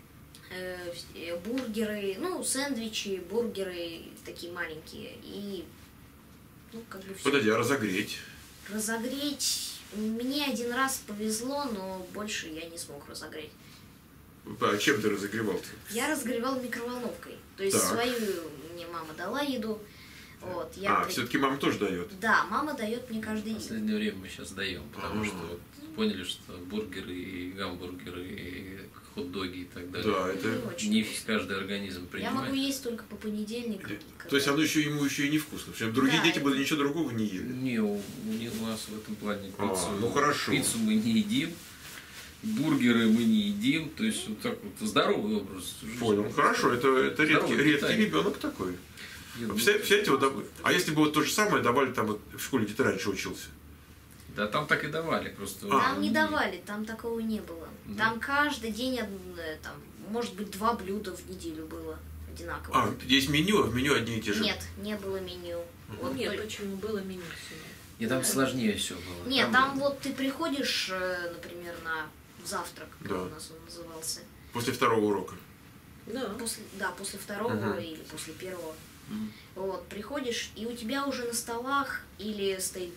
бургеры, ну, сэндвичи, бургеры такие маленькие. И, ну, как бы все. Подожди, а разогреть? Разогреть. Мне один раз повезло, но больше я не смог разогреть. А чем ты разогревал-то? Я разогревал микроволновкой. То есть Так. свою мне мама дала еду. Вот, Все-таки мама тоже дает. Да, мама дает мне каждый В день. последнее время мы сейчас даем, потому Ага. что вот поняли, что бургеры и гамбургеры и хот-доги и так далее. Да, это. Не очень Не вкусно. каждый организм Я могу принимает. есть только по понедельникам. То есть оно ему еще и невкусно. Потому что другие Да, дети это- бы ничего другого не ели. Не, у нас в этом плане пиццу, ну хорошо. пиццу мы не едим, бургеры мы не едим, то есть вот так вот здоровый образ жизни. Понял. Хорошо, это Здоровое редкий питание. ребенок такой. Нет, ну, Представляете, вот, а если бы вот то же самое давали там вот в школе, где ты раньше учился? Да, там так и давали просто. Там не давали, там такого не было. Да. Там каждый день, там, может быть, 2 блюда в неделю было одинаково. А, есть меню, а в меню одни и те же. Нет, не было меню. Вот Нет, только- почему? Было меню всегда. И там сложнее все было. Нет, там вот ты приходишь, например, на завтрак, как Да. у нас он назывался. После второго урока. Да. После второго Мгм. или после первого. Мгм. Вот, приходишь, и у тебя уже на столах или стоит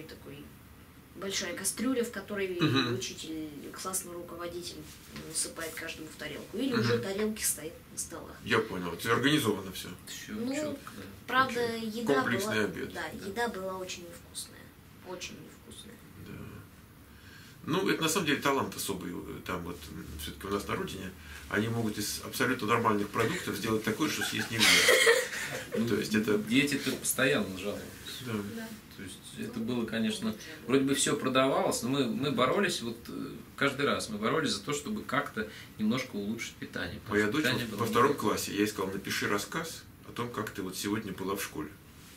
большая кастрюля, в которой Мгм. учитель, классный руководитель насыпает каждому в тарелку. Или Мгм. уже тарелки стоят на столах. Я понял. Это организовано все. Всё Ну, чётко, да. Правда, еда комплексный была, обед. Да, еда была очень невкусная. Очень невкусная. Да. Ну, это на самом деле талант особый. Там вот все-таки у нас на родине они могут из абсолютно нормальных продуктов сделать такое, что съесть нельзя. То есть это. Дети-то постоянно жаловались. Да. Да. То есть это было, конечно, вроде бы все продавалось, но мы боролись вот каждый раз, мы боролись за то, чтобы как-то немножко улучшить питание. потому Моя что дочь питание вот было во втором классе, я ей сказал, напиши рассказ о том, как ты вот сегодня была в школе.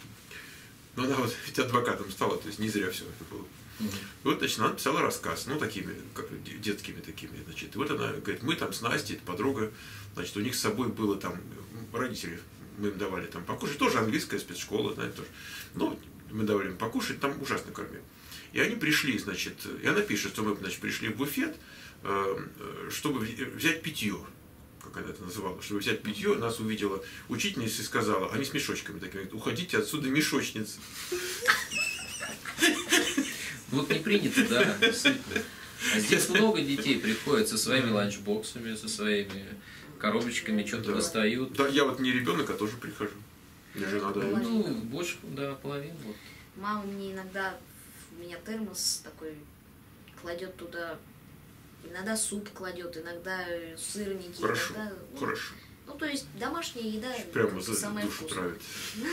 Но она вот ведь адвокатом стала, то есть не зря все это было. Мгм. И вот, значит, она написала рассказ, ну, такими, детскими такими, значит. И вот она говорит, мы там с Настей, это подруга, значит, у них с собой было там, родители, мы им давали там покушать, тоже английская спецшкола, знаете, тоже. Ну, мы давали им покушать, там ужасно кормили. И они пришли, значит, и она пишет, что мы, значит, пришли в буфет, чтобы взять питье, как она это называла, чтобы взять питье, нас увидела учительница и сказала, они с мешочками такими, говорит, уходите отсюда, мешочницы. Ну, вот не принято, да, действительно. А здесь много детей приходят со своими ланчбоксами, со своими коробочками, что-то Да. достают. Да, я вот не ребенок, а тоже прихожу. Мне жена дает. Ну, больше, да, половину. Вот. Мама мне иногда в меня термос такой кладет туда, иногда суп кладет, иногда сырники, Хорошо, иногда. хорошо. Ну, то есть домашняя еда Прямо за самая душу вкусная. травит.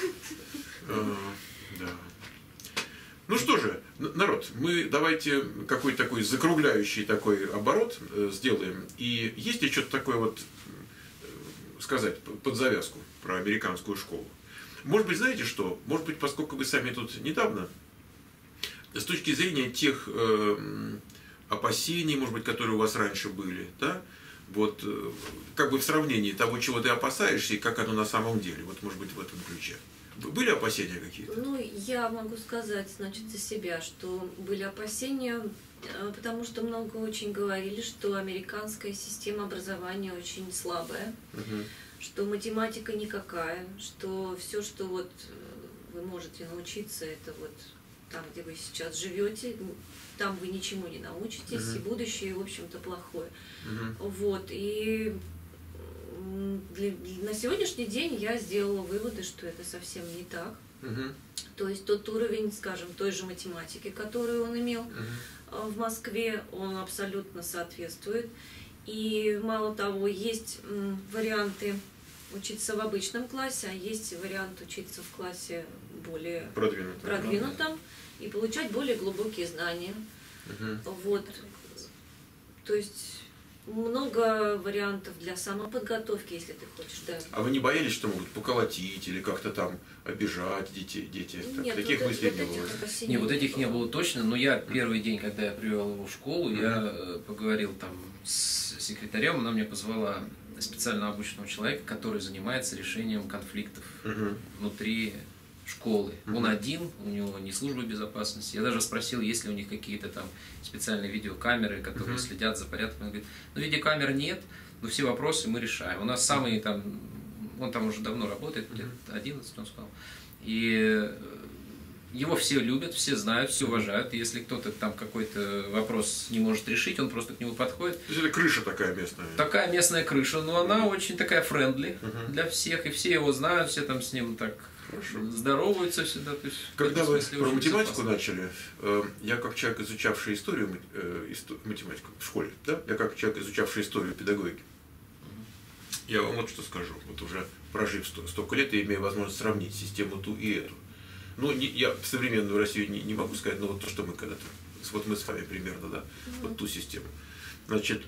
Да. Ну что же, народ, мы давайте какой-то такой закругляющий такой оборот сделаем. И есть ли что-то такое вот сказать под завязку про американскую школу? Может быть, знаете что? Может быть, поскольку вы сами тут недавно, с точки зрения тех опасений, может быть, которые у вас раньше были, да, вот как бы в сравнении того, чего ты опасаешься, и как оно на самом деле, вот может быть в этом ключе. Были опасения какие-то? Ну, я могу сказать, значит, за себя, что были опасения, потому что много очень говорили, что американская система образования очень слабая, Мгм. что математика никакая, что все, что вот вы можете научиться, это вот там, где вы сейчас живете, там вы ничему не научитесь, Мгм. и будущее, в общем-то, плохое. Мгм. Вот, и на сегодняшний день я сделала выводы, что это совсем не так. Мгм. То есть тот уровень, скажем, той же математики, которую он имел Мгм. в Москве, он абсолютно соответствует. И мало того, есть варианты учиться в обычном классе, а есть вариант учиться в классе более продвинутом и получать более глубокие знания. Мгм. Вот. То есть много вариантов для самоподготовки, если ты хочешь, да. А вы не боялись, что могут поколотить или как-то там обижать дети? Нет, Таких вот мыслей вот не было? этих опасений Не, вот этих не было точно, но я первый день, когда я привел его в школу, я поговорил там с секретарем, она мне позвала специально обученного человека, который занимается решением конфликтов внутри школы. Он один, у него не служба безопасности. Я даже спросил, есть ли у них какие-то там специальные видеокамеры, которые следят за порядком. Он говорит, ну видеокамер нет, но все вопросы мы решаем. У нас самый там, он там уже давно работает, лет 11, он сказал. И его все любят, все знают, все уважают. И если кто-то там какой-то вопрос не может решить, он просто к нему подходит. То есть это крыша такая местная? Такая местная крыша, но она очень такая френдли для всех, и все его знают, все там с ним так здороваются всегда. То есть, когда вы смысле, про очень математику безопасно. начали, я как человек, изучавший историю математику в школе, да? Я как человек, изучавший историю педагогики, я вам вот что скажу. Вот уже прожив столько лет, я имею возможность сравнить систему ту и эту. Ну, я в современную Россию не могу сказать, но вот то, что мы когда-то, вот мы с вами примерно, да, вот ту систему. Значит,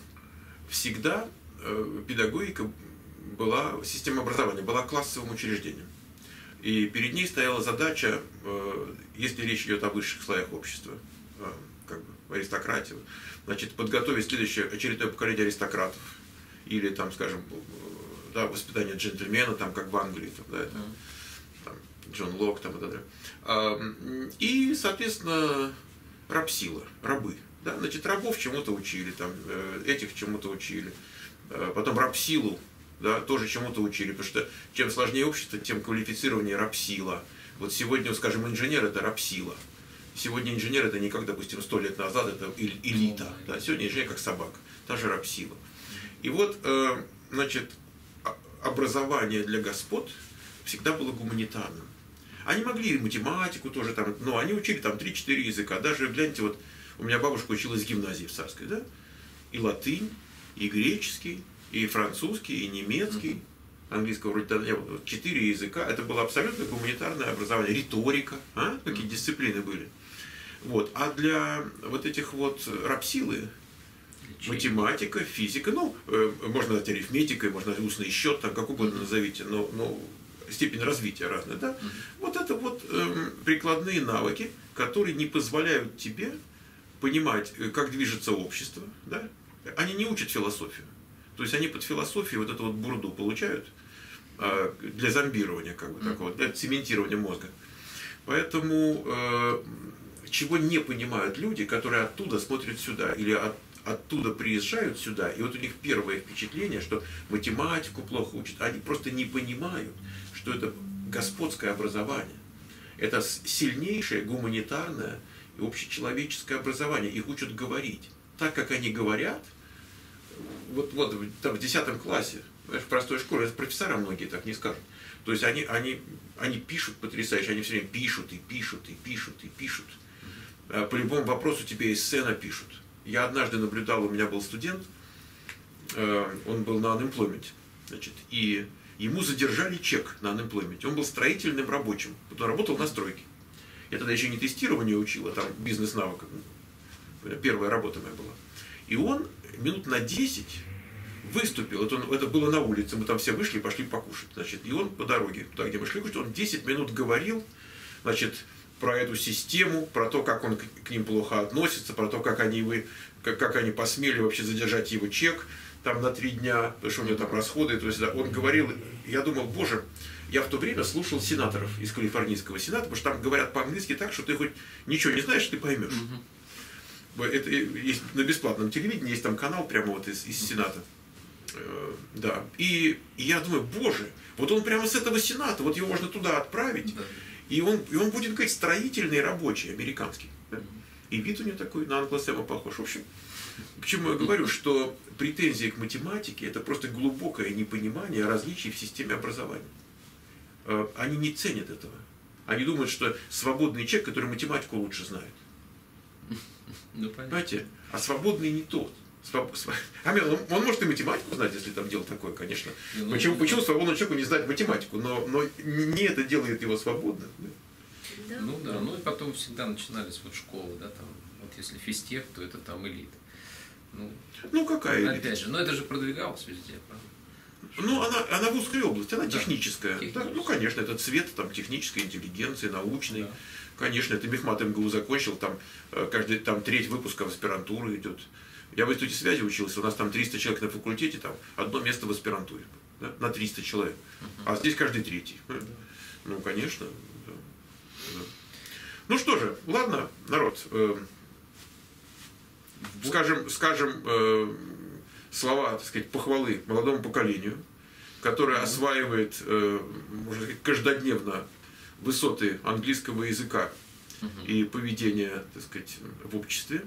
всегда педагогика была, система образования была классовым учреждением. И перед ней стояла задача, если речь идет о высших слоях общества, как бы аристократии, значит, подготовить следующее очередное поколение аристократов, или там, скажем, да, воспитание джентльмена, там, как в Англии, там, да, там, Джон Лок, там, и так далее. И, соответственно, рабсила, рабы. Да? Значит, рабов чему-то учили, там, этих чему-то учили. Потом рабсилу, да, тоже чему-то учили, потому что чем сложнее общество, тем квалифицированнее рабсила. Вот сегодня, скажем, инженер – это рабсила. Сегодня инженер – это не как, допустим, 100 лет назад, это элита. Да? Сегодня инженер как собака, та же рабсила. И вот, значит, образование для господ всегда было гуманитарным. Они могли и математику тоже, там, но они учили там 3-4 языка. Даже, гляньте, вот у меня бабушка училась в гимназии в Царской, да? И латынь, и греческий, и французский, и немецкий. Английского вроде тогда не было. 4 языка. Это было абсолютно гуманитарное образование. Риторика. Какие дисциплины были. Вот. А для вот этих вот рабсилы, математика, физика, ну, можно назвать арифметикой, можно назвать устный счет, там, как угодно назовите, но степень развития разная, да? Вот это вот прикладные навыки, которые не позволяют тебе понимать, как движется общество, да? Они не учат философию. То есть они под философией вот эту вот бурду получают для зомбирования, как бы такого, для цементирования мозга. Поэтому чего не понимают люди, которые оттуда смотрят сюда, или оттуда приезжают сюда, и вот у них первое впечатление, что математику плохо учат, они просто не понимают, что это господское образование. Это сильнейшее гуманитарное и общечеловеческое образование. Их учат говорить. Так, как они говорят, вот там в 10 классе, в простой школе, профессора многие так не скажут. То есть они пишут потрясающе, они все время пишут и пишут и пишут и пишут. По любому вопросу тебе эссе напишут. Я однажды наблюдал, у меня был студент, он был на unemployment, значит, и ему задержали чек на unemployment. Он был строительным рабочим, он работал на стройке. Я тогда еще не тестирование учил, а там бизнес-навык. Первая работа моя была. И он минут на 10 выступил, это было на улице, мы там все вышли и пошли покушать. Значит, и он по дороге, туда, где мы шли, он 10 минут говорил, значит, про эту систему, про то, как он к ним плохо относится, про то, как они посмели вообще задержать его чек там на 3 дня, потому что у него там расходы. То есть, да, он говорил, я думал, боже, я в то время слушал сенаторов из Калифорнийского сената, потому что там говорят по-английски так, что ты хоть ничего не знаешь, ты поймешь. Это есть на бесплатном телевидении, есть там канал прямо вот из сената. Да. И я думаю, боже, вот он прямо с этого сената, вот его можно туда отправить. И он будет, говорить, строительный рабочий, американский. Да? И вид у него такой, на англосема похож. В общем, к чему я говорю, что претензии к математике – это просто глубокое непонимание различий в системе образования. Они не ценят этого. Они думают, что свободный человек, который математику лучше знает. Ну, понимаете? А свободный не тот. Он может и математику знать, если там дело такое, конечно. Почему свободному человеку не знать математику? Но не это делает его свободным. Да. Ну да, ну и потом всегда начинались вот школы, да, там, вот если физтех, то это там элита. Ну, какая элита? опять же, но это же продвигалось везде, правда? Ну, она в узкой области, она Да, техническая. Да, техническая. ну, конечно, это цвет там, технической интеллигенции, научной. Да. Конечно, ты Мехмат МГУ закончил, там каждый там треть выпуска в аспирантуру идет. Я в институте связи учился, у нас там 300 человек на факультете, там одно место в аспирантуре. Да, на 300 человек. А здесь каждый третий. Ну, конечно. Да. Да. Ну что же, ладно, народ. Скажем слова, так сказать, похвалы молодому поколению, которое осваивает, можно сказать, каждодневно высоты английского языка и поведения, так сказать, в обществе.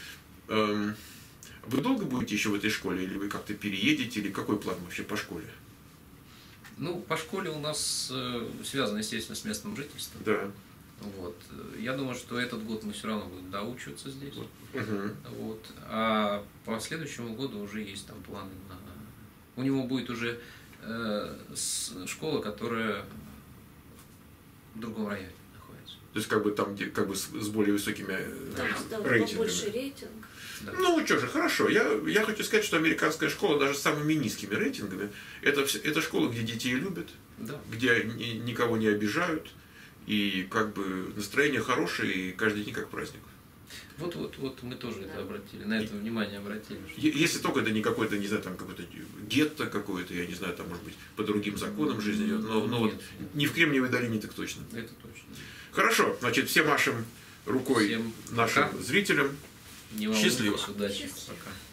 Вы долго будете еще в этой школе, или вы как-то переедете, или какой план вообще по школе? Ну, по школе у нас связано, естественно, с местным жительством. Да. Вот. Я думаю, что этот год мы все равно будем доучиваться здесь. Угу. Вот. А по следующему году уже есть там планы на... У него будет уже школа, которая в другом районе находится. То есть как бы там, где как бы с более высокими Да, рейтингами. побольше рейтинг. Да. Ну что же, хорошо. Я хочу сказать, что американская школа даже с самыми низкими рейтингами, это школа, где детей любят, Да. где никого не обижают, и как бы настроение хорошее, и каждый день как праздник. Вот мы тоже это обратили, на это внимание обратили. Что... Если только это не какой-то, не знаю, там какой-то гетто какое-то, я не знаю, там может быть по другим законам жизни идет, но вот Нет. не в Кремниевой долине так точно. Это точно. Хорошо, значит, все машем рукой Всем нашим пока. зрителям. Не волнуйтесь, Счастливо. удачи. Счастливо. Пока.